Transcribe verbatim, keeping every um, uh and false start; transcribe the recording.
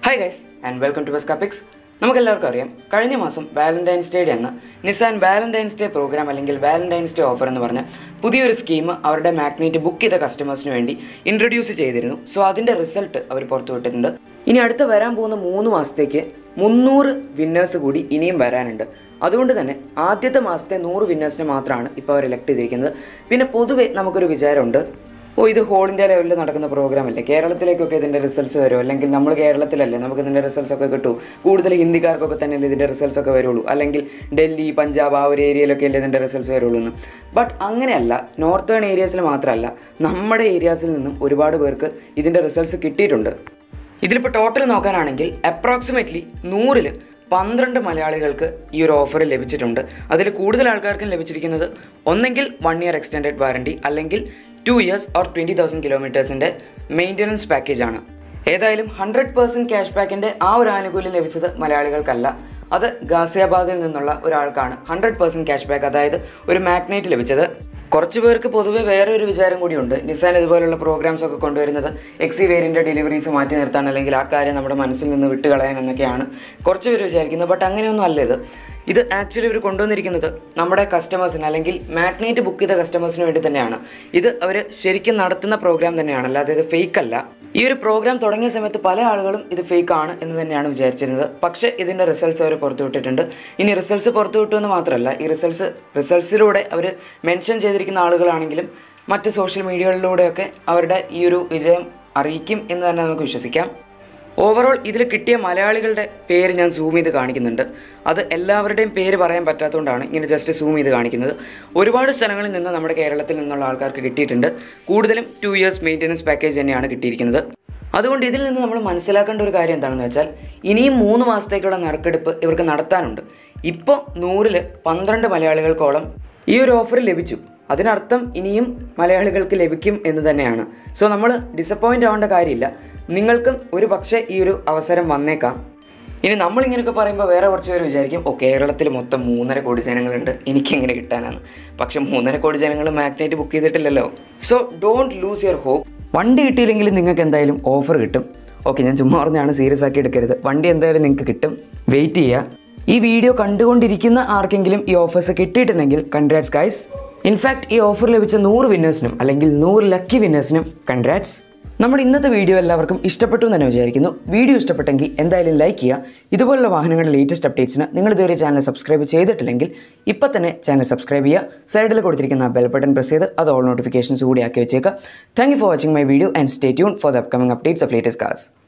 Hi guys and welcome to Scapix. നമുക്കെല്ലാവർക്കും അറിയാം കഴിഞ്ഞ മാസം വാലന്റൈൻസ് ഡേ എന്ന നിസാൻ വാലന്റൈൻസ് ഡേ പ്രോഗ്രാം അല്ലെങ്കിൽ വാലന്റൈൻസ് ഡേ ഓഫർ എന്ന് പറഞ്ഞ പുതിയൊരു സ്കീം അവരുടെ മാഗ്നൈറ്റ് ബുക്ക് ചെയ്ത കസ്റ്റമേഴ്സിന് വേണ്ടി ഇൻട്രൊഡ്യൂസ് ചെയ്തിരുന്നു. സോ അതിൻ്റെ റിസൾട്ട് അവർ പുറത്തുവിട്ടിട്ടുണ്ട്. ഇനി അടുത്ത വരാൻ പോകുന്ന മൂന്ന് മാസത്തേക്ക് മുന്നൂറ് വിന്നേഴ്സ് കൂടി ഇനിയും വരാനുണ്ട്. അതുകൊണ്ട് തന്നെ ആദ്യത്തെ മാസത്തെ നൂറ് വിന്നേഴ്സിനെ മാത്രമാണ് ഇപ്പോൾ അവർ എലക്ട് ചെയ്തിരിക്കുന്നത്. പിന്നെ പൊതുവെ നമുക്കൊരു വിചാരമുണ്ട്, ഓ ഇത് ഹോൾ ഇന്ത്യ ലെവലിൽ നടക്കുന്ന പ്രോഗ്രാം അല്ലേ, കേരളത്തിലേക്കൊക്കെ ഇതിൻ്റെ റിസൾട്ട്സ് വരുമോ, അല്ലെങ്കിൽ നമ്മൾ കേരളത്തിലല്ലേ നമുക്ക് ഇതിൻ്റെ റിസൾട്ട്സ് ഒക്കെ കിട്ടൂ, കൂടുതൽ ഹിന്ദിക്കാർക്കൊക്കെ തന്നെയല്ലേ ഇതിൻ്റെ റിസൾട്ട്സ് ഒക്കെ വരുള്ളൂ, അല്ലെങ്കിൽ ഡൽഹി പഞ്ചാബ് ആ ഒരു ഏരിയയിലൊക്കെ അല്ലേ ഇതിൻ്റെ റിസൾട്ട്സ് വരുള്ളൂ എന്ന്. ബട്ട് അങ്ങനെയല്ല, നോർത്തേൺ ഏരിയാസിൽ മാത്രമല്ല നമ്മുടെ ഏരിയാസിൽ നിന്നും ഒരുപാട് പേർക്ക് ഇതിൻ്റെ റിസൾട്ട്സ് കിട്ടിയിട്ടുണ്ട്. ഇതിലിപ്പോൾ ടോട്ടൽ നോക്കാനാണെങ്കിൽ അപ്രോക്സിമേറ്റ്ലി നൂറിൽ പന്ത്രണ്ട് മലയാളികൾക്ക് ഈ ഒരു ഓഫർ ലഭിച്ചിട്ടുണ്ട്. അതിൽ കൂടുതൽ ആൾക്കാർക്കും ലഭിച്ചിരിക്കുന്നത് ഒന്നെങ്കിൽ വൺ ഇയർ എക്സ്റ്റെൻഡഡ് വാറണ്ടി, അല്ലെങ്കിൽ two years or twenty thousand കിലോമീറ്റേഴ്സിൻ്റെ മെയിൻ്റനൻസ് പാക്കേജാണ്. ഏതായാലും ഹൺഡ്രഡ് പേഴ്സൻറ്റ് ക്യാഷ് ബാക്കിൻ്റെ ആ ഒരു ആനുകൂല്യം ലഭിച്ചത് മലയാളികൾക്കല്ല, അത് ഗാസിയാബാദിൽ നിന്നുള്ള ഒരാൾക്കാണ് ഹൺഡ്രഡ് പേഴ്സൻറ്റ് ക്യാഷ് ബാക്ക്, അതായത് ഒരു മാഗ്നൈറ്റ് ലഭിച്ചത്. കുറച്ച് പേർക്ക് പൊതുവെ വേറെ ഒരു വിചാരം കൂടിയുണ്ട്, നിസാൻ ഇതുപോലുള്ള പ്രോഗ്രാംസ് ഒക്കെ കൊണ്ടുവരുന്നത് എക്സി വേരിയൻ്റെ ഡെലിവറീസ് മാറ്റി നിർത്താൻ, അല്ലെങ്കിൽ ആ കാര്യം നമ്മുടെ മനസ്സിൽ നിന്ന് വിട്ട് കളയാൻ എന്നൊക്കെയാണ് കുറച്ച് പേര് വിചാരിക്കുന്നത്. ബട്ട് അങ്ങനെയൊന്നും അല്ല. ഇത് ഇത് ആക്ച്വലി ഇവർ കൊണ്ടുവന്നിരിക്കുന്നത് നമ്മുടെ കസ്റ്റമേഴ്സിന് അല്ലെങ്കിൽ മാഗ്നൈറ്റ് ബുക്ക് ചെയ്ത കസ്റ്റമേഴ്സിന് വേണ്ടി തന്നെയാണ്. ഇത് അവർ ശരിക്കും നടത്തുന്ന പ്രോഗ്രാം തന്നെയാണ്, അല്ലാതെ ഇത് ഫേക്ക് അല്ല. ഈ ഒരു പ്രോഗ്രാം തുടങ്ങിയ സമയത്ത് പല ആളുകളും ഇത് ഫേക്ക് ആണ് എന്ന് തന്നെയാണ് വിചാരിച്ചിരുന്നത്. പക്ഷേ ഇതിൻ്റെ റിസൾട്ട്സ് അവർ പുറത്തുവിട്ടിട്ടുണ്ട്. ഇനി റിസൾട്ട്സ് പുറത്തുവിട്ടു എന്ന് മാത്രമല്ല, ഈ റിസൾട്ട്സ് റിസൾട്ട്സിലൂടെ അവർ മെൻഷൻ ചെയ്തിരിക്കുന്ന ആളുകളാണെങ്കിലും മറ്റ് സോഷ്യൽ മീഡിയകളിലൂടെയൊക്കെ അവരുടെ ഈ ഒരു വിജയം അറിയിക്കും എന്ന് തന്നെ നമുക്ക് വിശ്വസിക്കാം. ഓവറോൾ ഇതിൽ കിട്ടിയ മലയാളികളുടെ പേര് ഞാൻ സൂം ചെയ്ത് കാണിക്കുന്നുണ്ട്. അത് എല്ലാവരുടെയും പേര് പറയാൻ പറ്റാത്തതുകൊണ്ടാണ് ഇങ്ങനെ ജസ്റ്റ് സൂം ചെയ്ത് കാണിക്കുന്നത്. ഒരുപാട് സ്ഥലങ്ങളിൽ നിന്ന് നമ്മുടെ കേരളത്തിൽ നിന്നുള്ള ആൾക്കാർക്ക് കിട്ടിയിട്ടുണ്ട്. കൂടുതലും ടു ഇയേഴ്സ് മെയിൻ്റനൻസ് പാക്കേജ് തന്നെയാണ് കിട്ടിയിരിക്കുന്നത്. അതുകൊണ്ട് ഇതിൽ നിന്ന് നമ്മൾ മനസ്സിലാക്കേണ്ട ഒരു കാര്യം എന്താണെന്ന് വെച്ചാൽ, ഇനിയും മൂന്ന് മാസത്തേക്കുള്ള നറുക്കെടുപ്പ് ഇവർക്ക് നടത്താനുണ്ട്. ഇപ്പോൾ നൂറിൽ പന്ത്രണ്ട് മലയാളികൾക്കോളം ഈ ഒരു ഓഫർ ലഭിച്ചു. അതിനർത്ഥം ഇനിയും മലയാളികൾക്ക് ലഭിക്കും എന്ന് തന്നെയാണ്. സോ നമ്മൾ ഡിസപ്പോയിൻ്റ് ആവേണ്ട കാര്യമില്ല. നിങ്ങൾക്കും ഒരു പക്ഷേ ഈ ഒരു അവസരം വന്നേക്കാം. ഇനി നമ്മളിങ്ങനെയൊക്കെ പറയുമ്പോൾ വേറെ കുറച്ച് പേര് വിചാരിക്കും, ഓ കേരളത്തിൽ മൊത്തം മൂന്നര കോടി ജനങ്ങളുണ്ട്, എനിക്കെങ്ങനെ കിട്ടാനാണ്. പക്ഷെ മൂന്നര കോടി ജനങ്ങൾ മാഗ്നൈറ്റ് ബുക്ക് ചെയ്തിട്ടില്ലല്ലോ. So don't lose your hope. വണ്ടി കിട്ടിയില്ലെങ്കിലും നിങ്ങൾക്ക് എന്തായാലും ഓഫർ കിട്ടും. ഓക്കെ, ഞാൻ ചുമ്മാ പറഞ്ഞാണ്, സീരിയസ് ആക്കി എടുക്കരുത്. വണ്ടി എന്തായാലും നിങ്ങൾക്ക് കിട്ടും, വെയിറ്റ് ചെയ്യുക. ഈ വീഡിയോ കണ്ടുകൊണ്ടിരിക്കുന്ന ആർക്കെങ്കിലും ഈ ഓഫേഴ്സ് കിട്ടിയിട്ടുണ്ടെങ്കിൽ കൺഗ്രാറ്റ്സ് ഗൈസ്. ഇൻഫാക്ട് ഈ ഓഫർ ലഭിച്ച നൂറ് വിന്നേഴ്സിനും അല്ലെങ്കിൽ നൂറ് ലക്കി വിന്നേഴ്സിനും കൺഗ്രാറ്റ്സ്. നമ്മുടെ ഇന്നത്തെ വീഡിയോ എല്ലാവർക്കും ഇഷ്ടപ്പെട്ടു എന്ന് തന്നെ വിചാരിക്കുന്നു. വീഡിയോ ഇഷ്ടപ്പെട്ടെങ്കിൽ എന്തായാലും ലൈക്ക് ചെയ്യുക. ഇതുപോലുള്ള വാഹനങ്ങളുടെ ലേറ്റസ്റ്റ് അപ്ഡേറ്റ്സിന് നിങ്ങൾ ഇതുവരെ ചാനൽ സബ്സ്ക്രൈബ് ചെയ്തിട്ടില്ലെങ്കിൽ ഇപ്പം തന്നെ ചാനൽ സബ്സ്ക്രൈബ് ചെയ്യുക. സൈഡിൽ കൊടുത്തിരിക്കുന്ന ബെൽ ബട്ടൺ പ്രസ് ചെയ്ത് അത് ഓൾ നോട്ടിഫിക്കേഷൻസ് കൂടി ആക്കി വെച്ചേക്കുക. Thank you for watching my video and stay tune for the upcoming updates of latest cars.